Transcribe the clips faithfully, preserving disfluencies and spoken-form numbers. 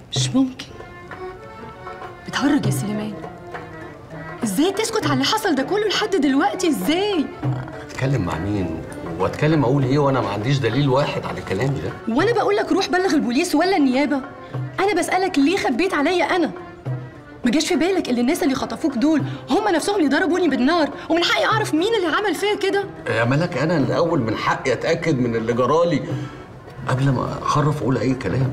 مش ممكن. بتهرج يا سليمان. ازاي تسكت على اللي حصل ده كله لحد دلوقتي؟ ازاي؟ اتكلم مع مين؟ واتكلم اقول ايه وانا ما عنديش دليل واحد على كلامي ده؟ وانا بقول لك روح بلغ البوليس ولا النيابه؟ انا بسالك ليه خبيت عليا انا؟ ما جاش في بالك ان الناس اللي خطفوك دول هم نفسهم اللي ضربوني بالنار، ومن حقي اعرف مين اللي عمل فيا كده؟ يا ملك انا الاول من حقي اتاكد من اللي جرالي قبل ما اخرف اقول اي كلام.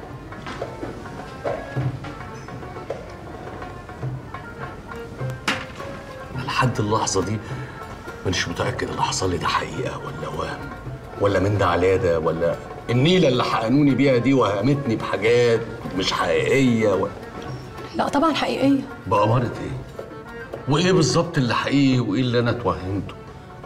لحد اللحظه دي مانيش متاكد اللي حصل لي ده حقيقه ولا وهم، ولا من ده على ده، ولا النيله اللي حقنوني بيها دي وهمتني بحاجات مش حقيقيه و... لا طبعا حقيقيه. بأمارة ايه؟ وايه بالظبط اللي حقيقي وايه اللي انا اتوهمته؟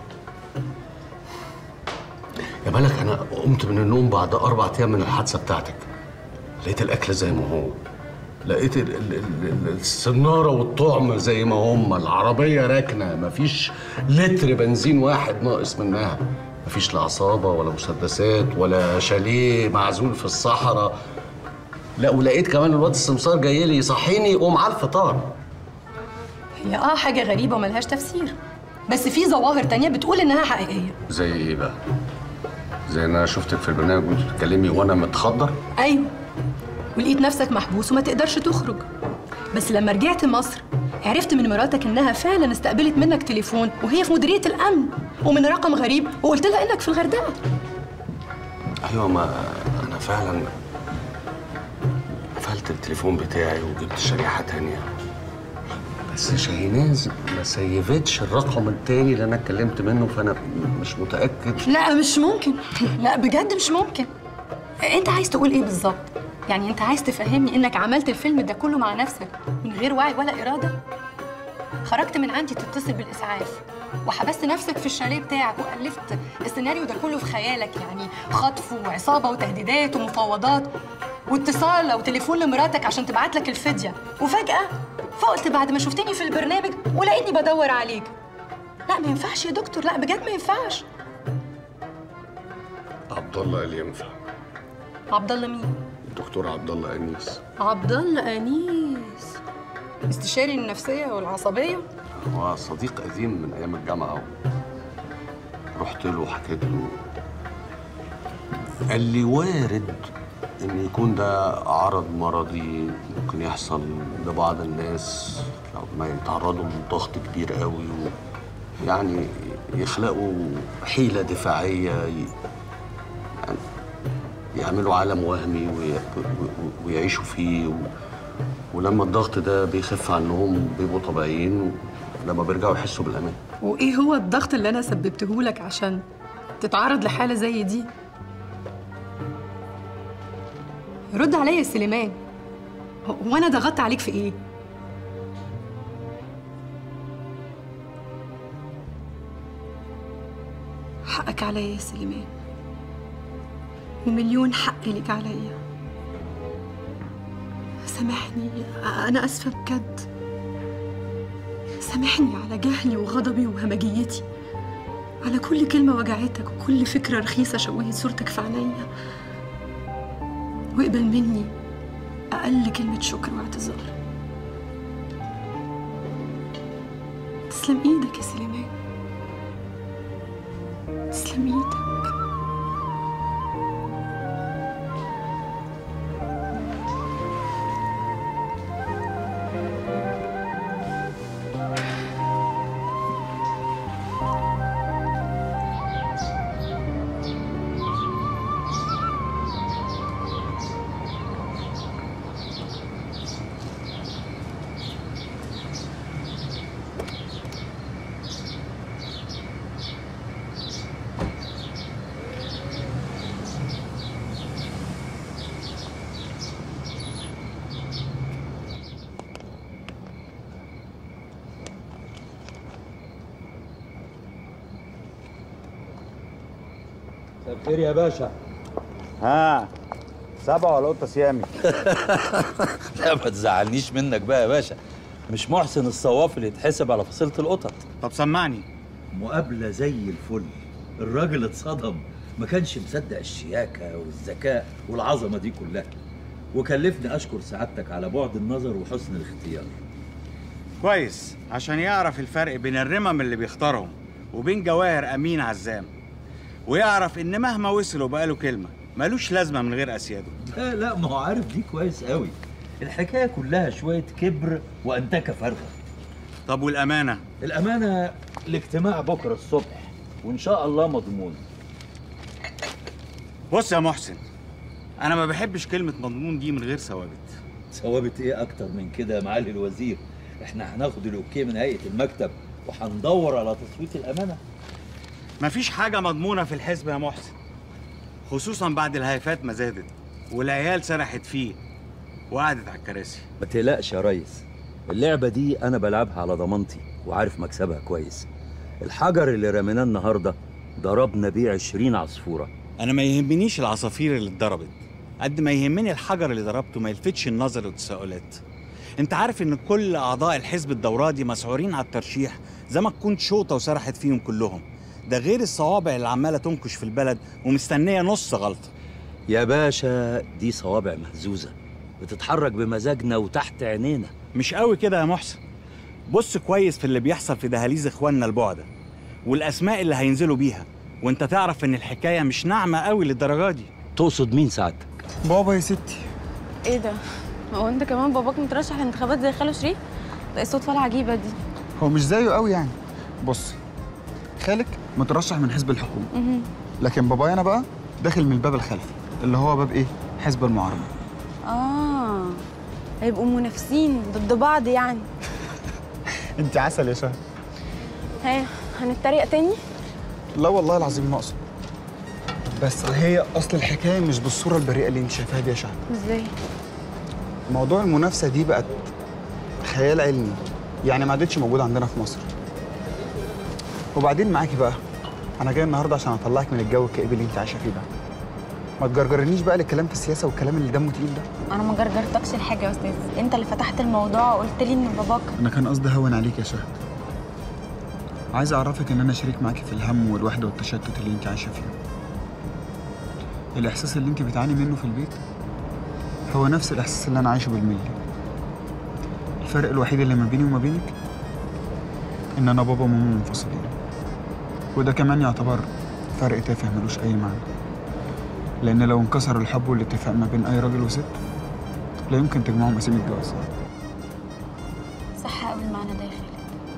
يا ملك انا قمت من النوم بعد اربع ايام من الحادثه بتاعتك، لقيت الاكل زي ما هو، لقيت ال ال ال السناره والطعم زي ما هم، العربيه راكنه مفيش لتر بنزين واحد ناقص منها، مفيش لا عصابه ولا مسدسات ولا شاليه معزول في الصحراء. لا ولقيت كمان الواد السمسار جاي لي يصحيني ومعاه الفطار. هي اه حاجه غريبه وملهاش تفسير، بس في ظواهر تانية بتقول انها حقيقيه. زي ايه بقى؟ زي ان انا شفتك في البرنامج وانت بتتكلمي وانا متخدر؟ ايوه، ولقيت نفسك محبوس وما تقدرش تخرج. بس لما رجعت مصر عرفت من مراتك انها فعلا استقبلت منك تليفون وهي في مديريه الامن ومن رقم غريب، وقلت لها انك في الغردقه. ايوه، ما انا فعلا قفلت التليفون بتاعي وجبت شريحه تانية، بس شاهيناز ما سيفتش الرقم التاني اللي انا اتكلمت منه، فانا مش متاكد. لا مش ممكن. لا بجد مش ممكن. انت عايز تقول ايه بالظبط؟ يعني انت عايز تفهمني انك عملت الفيلم ده كله مع نفسك من غير وعي ولا اراده؟ خرجت من عندي تتصل بالاسعاف وحبست نفسك في الشاليه بتاعك والفت السيناريو ده كله في خيالك، يعني خطف وعصابه وتهديدات ومفاوضات واتصال او تليفون لمراتك عشان تبعت لك الفديه، وفجاه فقت بعد ما شفتني في البرنامج ولقيتني بدور عليك. لا ما ينفعش يا دكتور، لا بجد ما ينفعش. عبد الله قال ينفع. عبد الله مين؟ الدكتور عبد الله انيس. عبد الله انيس استشاري النفسيه والعصبيه؟ هو صديق قديم من ايام الجامعه، رحت له وحكيت له، قال لي وارد ان يكون ده عرض مرضي ممكن يحصل لبعض الناس لو ما يتعرضوا لضغط كبير قوي، يعني يخلقوا حيله دفاعيه، يعني يعملوا عالم وهمي ويعيشوا فيه، ولما الضغط ده بيخف عنهم بيبقوا طبيعيين لما بيرجعوا يحسوا بالامان. وايه هو الضغط اللي انا سببته لك عشان تتعرض لحاله زي دي؟ رد عليا يا سليمان، هو انا ضغطت عليك في ايه؟ حقك عليا يا سليمان، ومليون حق ليك عليا. سامحني، انا اسفه بجد. سامحني على جهلي وغضبي وهمجيتي، على كل كلمه وجعتك وكل فكره رخيصه شوهت صورتك في عينيا، واقبل مني اقل كلمه شكر واعتذار. تسلم ايدك يا سليمان، تسلم ايدك. مساء الخير يا باشا. ها سبعة ولا قطة سيامي؟ لا ما تزعلنيش منك بقى يا باشا، مش محسن الصواف اللي يتحسب على فصيلة القطط. طب سمعني. مقابلة زي الفل، الراجل اتصدم، ما كانش مصدق الشياكة والذكاء والعظمة دي كلها. وكلفني اشكر سعادتك على بعد النظر وحسن الاختيار. كويس، عشان يعرف الفرق بين الرمم اللي بيختارهم وبين جواهر امين عزام، ويعرف ان مهما وصل وبقى له كلمه ملوش لازمه من غير اسياده. لا لا، ما هو عارف دي كويس قوي. الحكايه كلها شويه كبر وانتكه فارغه. طب والامانه؟ الامانه الاجتماع بكره الصبح وان شاء الله مضمون. بص يا محسن، انا ما بحبش كلمه مضمون دي من غير ثوابت. ثوابت ايه اكتر من كده يا معالي الوزير؟ احنا هناخد الاوكي من هيئه المكتب وهندور على تصويت الامانه. مفيش حاجه مضمونه في الحزب يا محسن، خصوصا بعد الهيفات ما زادت والعيال سرحت فيه وقعدت على الكراسي. ما تقلقش يا ريس، اللعبه دي انا بلعبها على ضمانتي وعارف مكسبها كويس. الحجر اللي رميناه النهارده ضربنا بيه عشرين عصفوره. انا ما يهمنيش العصافير اللي اتضربت قد ما يهمني الحجر اللي ضربته ما يلفتش النظر والتساؤلات. انت عارف ان كل اعضاء الحزب الدورة دي مسعورين على الترشيح زي ما تكون شوطه وسرحت فيهم كلهم، ده غير الصوابع اللي عماله تنكش في البلد ومستنيه نص غلطه. يا باشا دي صوابع مهزوزه بتتحرك بمزاجنا وتحت عينينا. مش قوي كده يا محسن، بص كويس في اللي بيحصل في دهاليز اخواننا البعده والاسماء اللي هينزلوا بيها، وانت تعرف ان الحكايه مش ناعمه قوي للدرجه دي. تقصد مين سعادتك؟ بابا يا ستي. ايه ده؟ هو انت كمان باباك مترشح للانتخابات زي خاله شريف؟ ده ايه الصدفه العجيبه دي؟ هو مش زيه قوي يعني. بصي، خالك مترشح من حزب الحكومه، لكن بابايا انا بقى داخل من الباب الخلفي اللي هو باب ايه؟ حزب المعارضه. اه، هيبقوا منافسين ضد بعض يعني. انت عسل يا شهد. ها، هنتريق تاني؟ لا والله العظيم ما اقصد، بس هي اصل الحكايه مش بالصوره البريئه اللي انت شايفاها دي يا شهد. ازاي؟ موضوع المنافسه دي بقت خيال علمي، يعني ما عادتش موجوده عندنا في مصر. وبعدين معاكي بقى، انا جاي النهارده عشان اطلعك من الجو الكئيب اللي انت عايشه فيه ده. ما تجرجرنيش بقى للكلام في السياسه والكلام اللي دمه تقيل ده. انا ما جرجرتكش الحاجه يا استاذ، انت اللي فتحت الموضوع وقلت لي ان باباك. انا كان قصدي هون عليك يا شهد. عايز اعرفك ان انا شريك معاكي في الهم والوحده والتشتت اللي انت عايشه فيه. الاحساس اللي انت بتعاني منه في البيت هو نفس الاحساس اللي انا عايشه بالملي. الفرق الوحيد اللي ما بيني وما بينك ان انا بابا وماما منفصلين، وده كمان يعتبر فرق تافه ملوش اي معنى، لان لو انكسر الحب والاتفاق ما بين اي راجل وست لا يمكن تجمعهم اسامي الجواز. صح قوي المعنى ده يا خالد.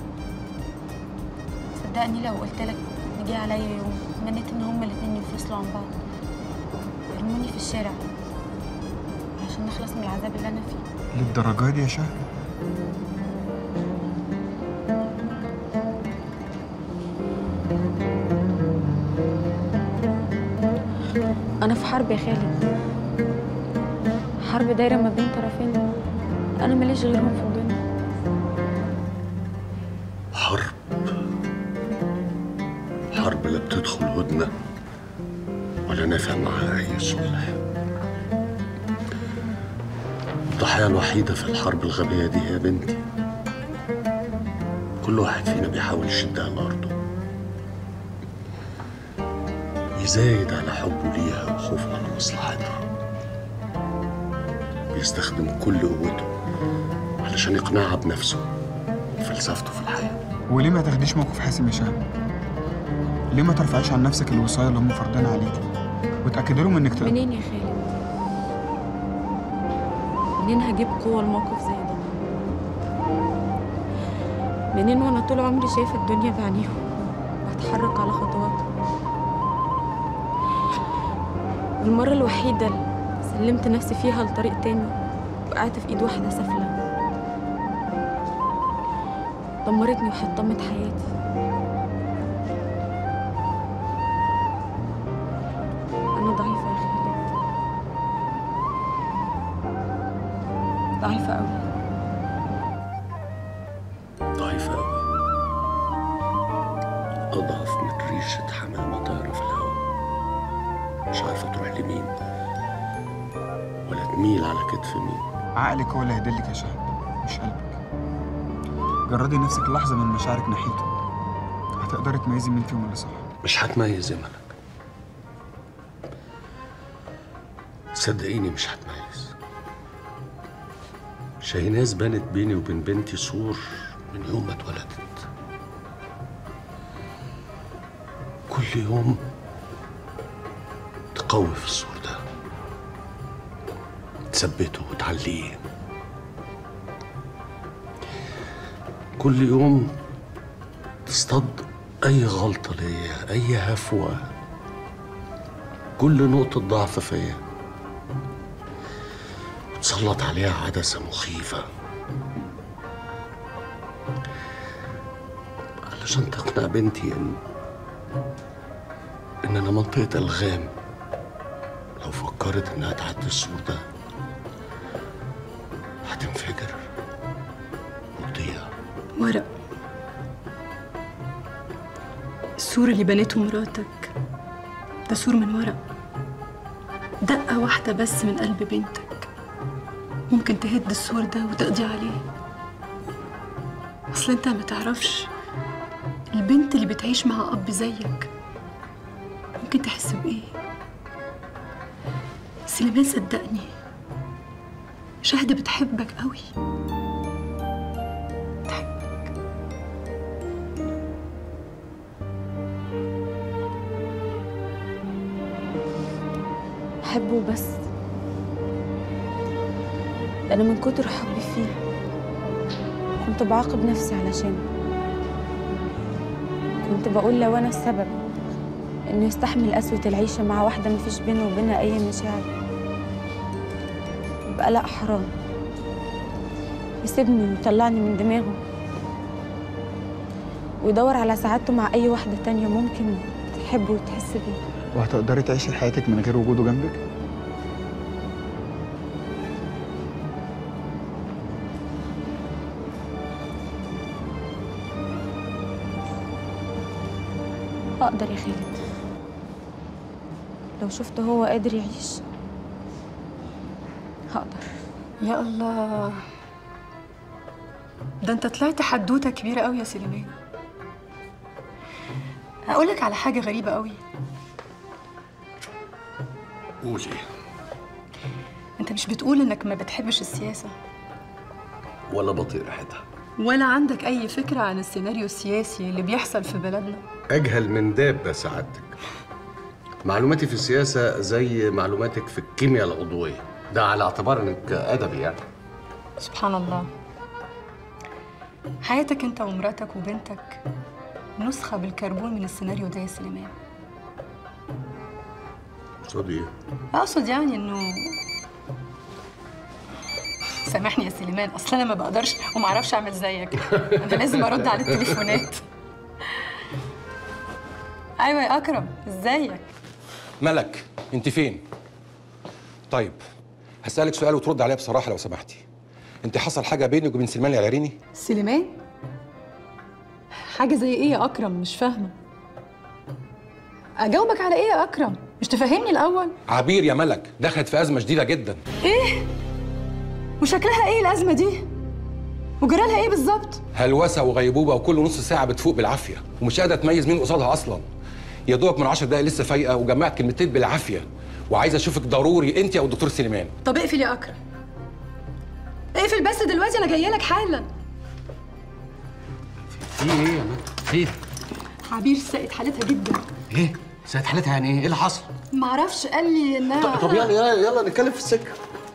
صدقني لو قلت لك ان جه عليا يوم تمنيت ان هما الاتنين ينفصلوا عن بعض يرموني في الشارع عشان نخلص من العذاب اللي انا فيه. للدرجه دي يا شهد؟ انا في حرب يا خالد، حرب دايره ما بين طرفين انا ماليش غيرهم في الدنيا. حرب حرب لا بتدخل هدنه ولا نافع معاها اي صلح. الضحيه الوحيده في الحرب الغبيه دي هي بنتي. كل واحد فينا بيحاول يشدها لارضه، يزايد على حبه ليها وخوفه على مصلحتها. بيستخدم كل قوته علشان يقنعها بنفسه وفلسفته في الحياة. وليه ما تاخديش موقف حاسم يا شهد؟ ليه ما ترفعيش عن نفسك الوصايا اللي هم فرضينها عليكي وتأكدي لهم انك تقدر؟ منين يا خالد؟ منين هجيب قوة الموقف زي ده؟ منين وانا طول عمري شايفة الدنيا بعينيهم وهتحرك على خطواتهم؟ المرة الوحيدة اللي سلمت نفسي فيها لطريق تاني وقعت في ايد واحدة سافلة دمرتني وحطمت حياتي. أنا ضعيفة يا خالد، ضعيفة أوي. ضعيفة أوي، أضعف من ريشة حمامة طايرة في الهواء، مش عارفة تروح لمين ولا تميل على كتف مين. عقلك هو اللي هيدلك يا شهد مش قلبك. جردي نفسك لحظة من مشاعرك ناحيته، هتقدري تميزي مين فيهم اللي صح. مش هتميز يا ملك، صدقيني مش هتميز. شاهيناز بنت بيني وبين بنتي سور من يوم ما اتولدت. كل يوم تقوي في السور ده، تثبته وتعليه. كل يوم تصطاد أي غلطة ليا، أي هفوة، كل نقطة ضعف فيا، وتسلط عليها عدسة مخيفة علشان تقنع بنتي إن إن أنا منطقة ألغام. لو فكرت إنها تعدي السور ده هتنفجر وتضيع. ورق، السور اللي بنته مراتك ده سور من ورق. دقة واحدة بس من قلب بنتك ممكن تهد السور ده وتقضي عليه. أصل أنت ما تعرفش البنت اللي بتعيش مع أب زيك ممكن تحس بإيه. سليمان صدقني، شهد بتحبك قوي، بتحبك. بحبه بس أنا من كتر حبي فيه كنت بعاقب نفسي علشانه. كنت بقول لو أنا السبب إنه يستحمل قسوة العيشة مع واحدة مفيش بينه وبينها أي مشاعر، يبقى لأ، حرام يسيبني ويطلعني من دماغه ويدور على سعادته مع أي واحدة تانية ممكن تحبه وتحس بيه. وهتقدري تعيشي حياتك من غير وجوده جنبك؟ أقدر يا خالد، لو شفت هو قادر يعيش هقدر. يا الله، ده انت طلعت حدوته كبيره قوي يا سليمان. هقول لك على حاجه غريبه قوي. قولي. انت مش بتقول انك ما بتحبش السياسه ولا بطيء ريحتها، ولا عندك اي فكره عن السيناريو السياسي اللي بيحصل في بلدنا؟ أجهل من دابة سعادتك. معلوماتي في السياسة زي معلوماتك في الكيمياء العضوية، ده على اعتبار انك أدبي يعني. سبحان الله، حياتك انت ومراتك وبنتك نسخة بالكربون من السيناريو ده يا سليمان. تقصدي ايه؟ اقصد يعني انه، سامحني يا سليمان، اصل انا ما بقدرش وما اعرفش اعمل زيك. انا لازم ارد على التليفونات. ايوه يا اكرم، ازيك؟ ملك، انت فين؟ طيب هسألك سؤال وترد عليا بصراحة لو سمحتي. انت حصل حاجة بينك وبين سليمان العريني؟ سليمان؟ حاجة زي ايه يا اكرم؟ مش فاهمة. اجاوبك على ايه يا اكرم؟ مش تفهمني الاول؟ عبير يا ملك دخلت في أزمة شديدة جدا. ايه؟ وشكلها ايه الازمة دي؟ وجرالها ايه بالظبط؟ هلوسة وغيبوبة وكل نص ساعة بتفوق بالعافية ومش قادرة تميز مين قصادها أصلا. يا دوبك من عشر دقايق لسه فايقة وجمعت كلمتين بالعافية وعايزة أشوفك ضروري أنت أو الدكتور سليمان. طب اقفل يا اكرم، اقفل بس دلوقتي، انا جايه لك حالا. في ايه يا مان؟ خير؟ عبير ساءت حالتها جدا. ايه؟ ساعة حالتها يعني ايه؟ ايه اللي حصل؟ معرفش، قال لي انها طب يلا يلا يلا نتكلم في السكة.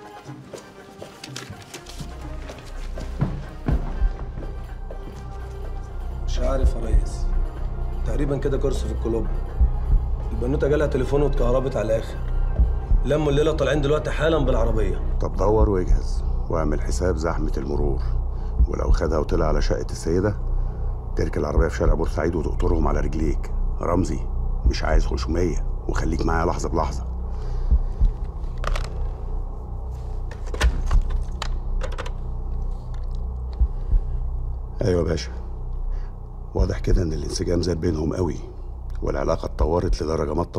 مش عارف يا ريس، تقريبا كده كورس في الكلوب. البنوته جالها تليفون واتكهربت على الاخر. لموا الليله طالعين دلوقتي حالا بالعربيه. طب دور واجهز واعمل حساب زحمه المرور، ولو خدها وطلع على شقه السيده تركن العربيه في شارع بورسعيد وتقطرهم على رجليك. رمزي مش عايز خشوميه وخليك معايا لحظه بلحظه. ايوه يا باشا، واضح كده ان الانسجام زاد بينهم قوي والعلاقه اتطورت لدرجه ما